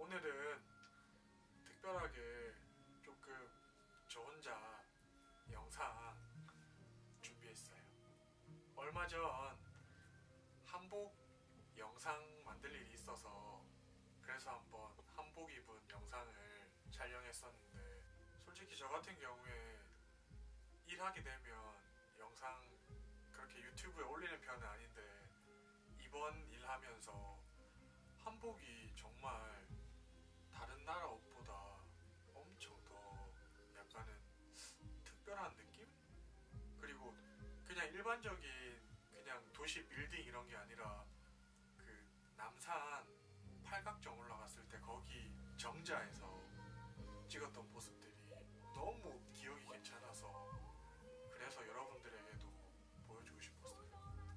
오늘은 특별하게 조금 저 혼자 영상 준비했어요. 얼마 전 한복 영상 만들 일이 있어서 그래서 한번 한복 입은 영상을 촬영했었는데, 솔직히 저 같은 경우에 일하게 되면 영상 그렇게 유튜브에 올리는 편은 아닌데, 이번 일하면서 한복이 정말 다른 나라 옷보다 엄청 더 약간은 특별한 느낌? 그리고 그냥 일반적인 그냥 도시 빌딩 이런 게 아니라 그 남산 팔각정 올라갔을 때 거기 정자에서 찍었던 모습들이 너무 기억이 괜찮아서 그래서 여러분들에게도 보여주고 싶었어요.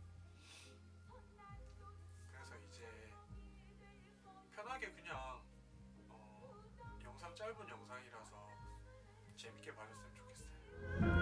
그래서 이제 편하게 그냥 영상 짧은 영상이라서 재밌게 봐줬으면 좋겠어요.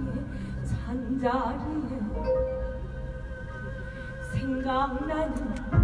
자리에 생각나는